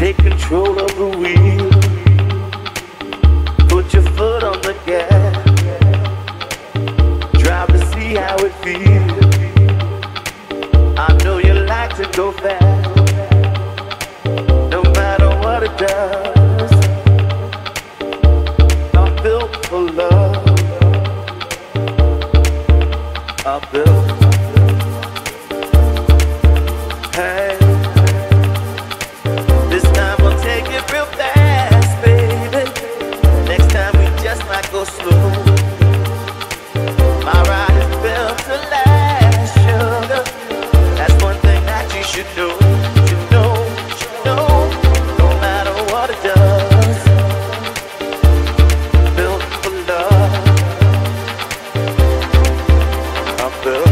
Take control of the wheel. Put your foot on the gas. Drive to see how it feels. I know you like to go fast. No matter what it does, I'm built for love. I'm built. Hey, this time we'll take it real fast, baby. Next time we just might go slow. My ride is built to last, sugar. That's one thing that you should know. You know, no matter what it does. Built for love. I'm built.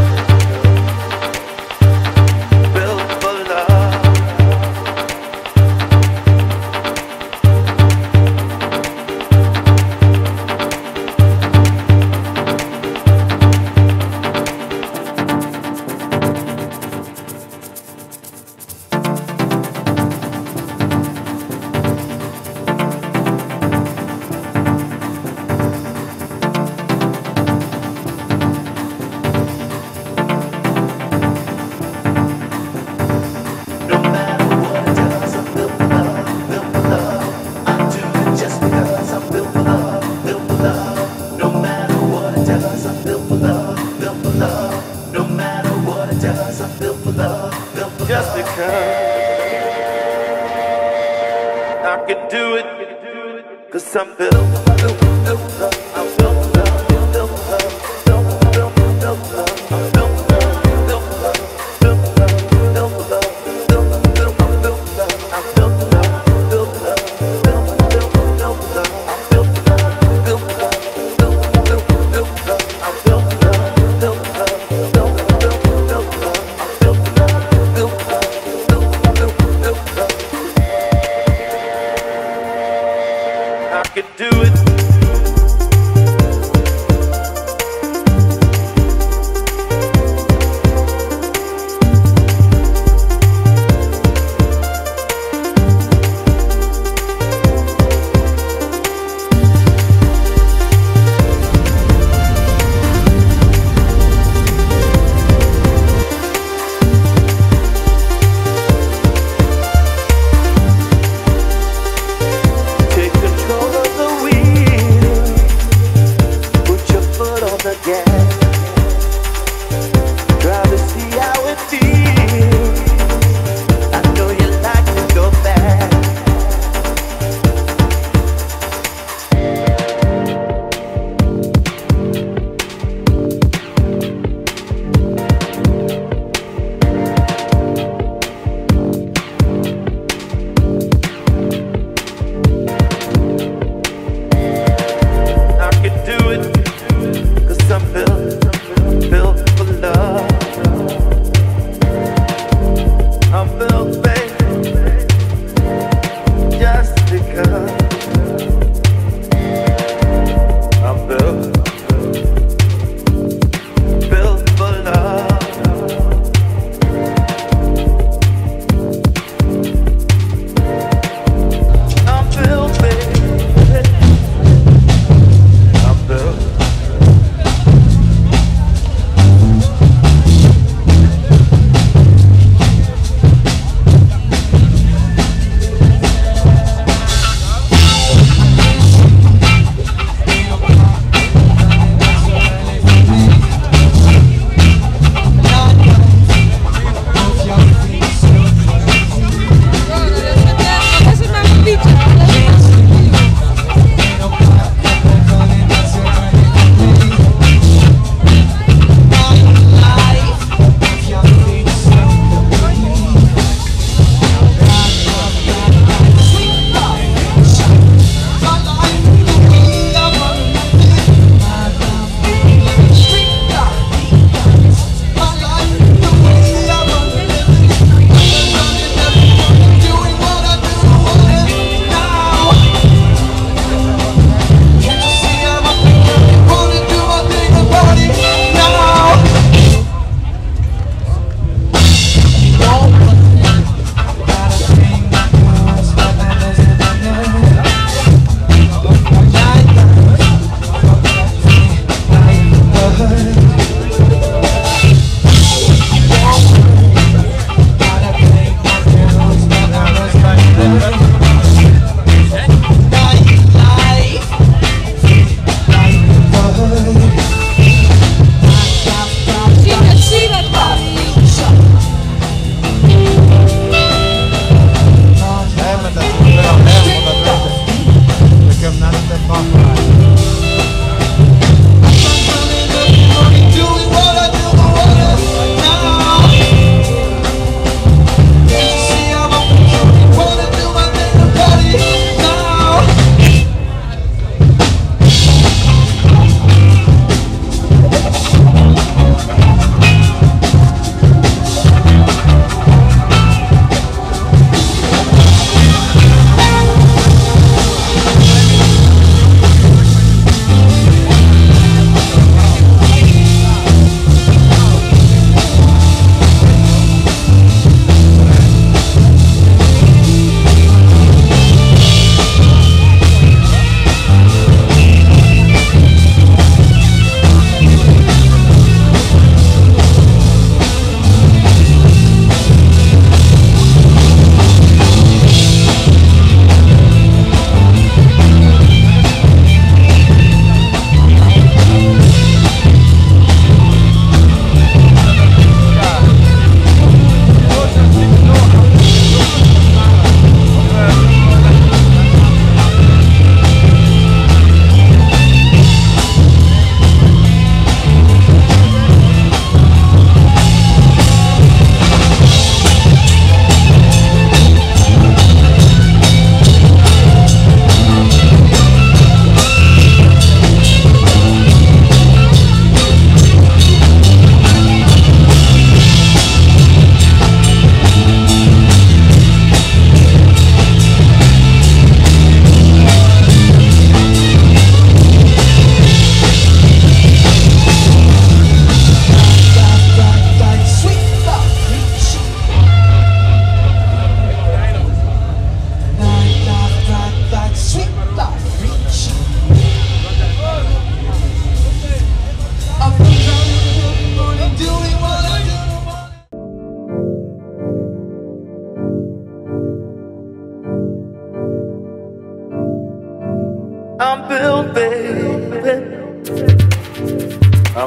Just because I can do it, 'cause I'm built, I'm built for love, I'm built for love, built for love, built for love, built for love, I'm built for love, built for love, built for love, built for love, built for love, I'm built for love, I'm built for love, built for love, built for love, built for love, I'm built for love, built for love, built for love, built for love, I'm built for love, built for love, built for love, built for love, I'm built for love, built for love. I can do it.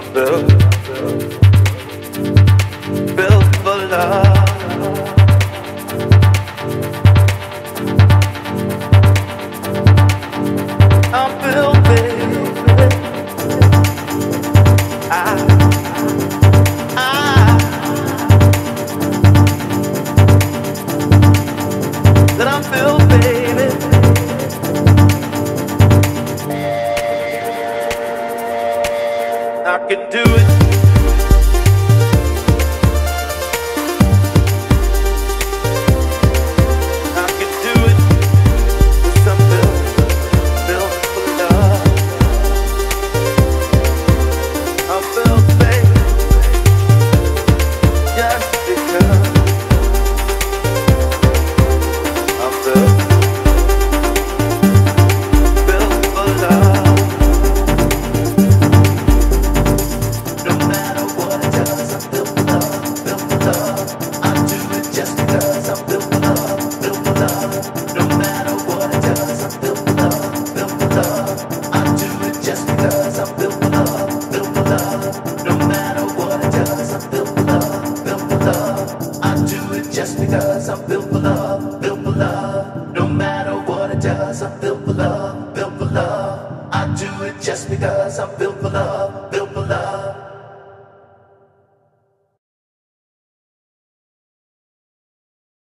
built